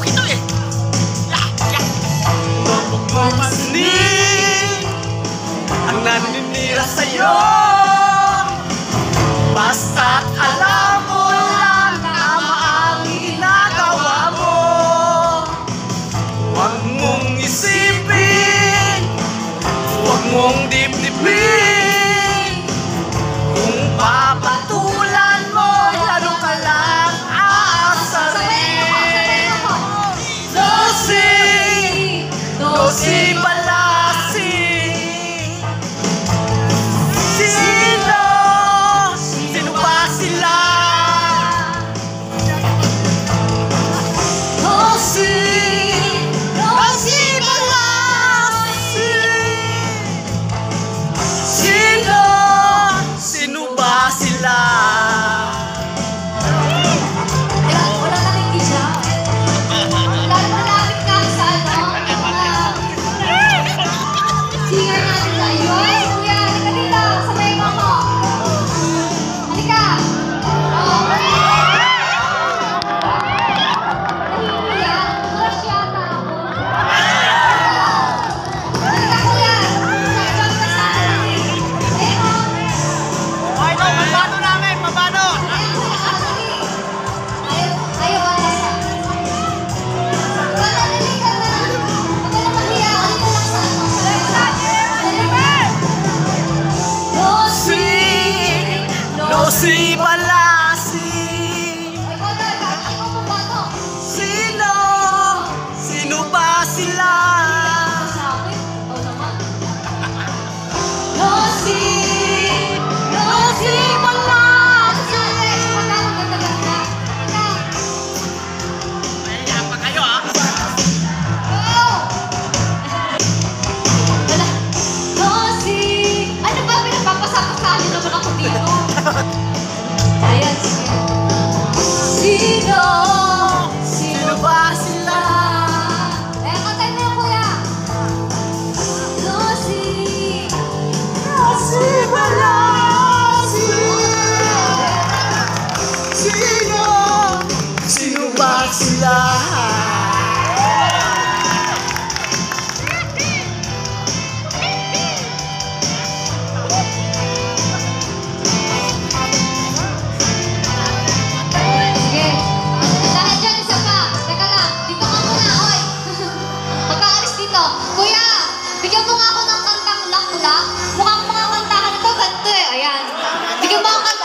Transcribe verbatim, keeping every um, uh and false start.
ito eh. Yeah, yeah. Mapapanin ang naninira sa'yo. Basta't alam mo lang tama ang ginagawa mo. Huwag mong isipin, huwag mong dibdibin. Kung papatulan mo, lalo ka lang aasarin. Dosi, dosi balasi. Sino, sino ba sila? Dosi, dosi balasi. Sino, sino ba sila? Teka, wala ka rin gisa. Lalapit ka sa ano? Singer natin tayo. Ay, kuya, halika dito. Sabay mo ako. Halika. Oo. Nahihiya. Crush yata ako. Halika, kuya. Join ka sa akin. Ayun, oh. Okay, ito, pabano namin, pabano. Dosi balasi. Sino, sino ba sila? Kaya pa kayo ah. Ano ba? Pinapapasakasali naman ako dito. Ayan, sige. Sino? Sino ba sila? Eh, katay mo yung kuya. Lucy. Dosi balasi. Sino, sino ba sila? Sige. Dahil dyan, isa pa. Teka lang. Dito ka muna, oy. Pagkaalis dito. Kuya, bigyan mo nga ako ng kantang kulak-kulak. Mukhang mga kantahan ito, ganito eh. Ayan. Bigyan mo ang kanta.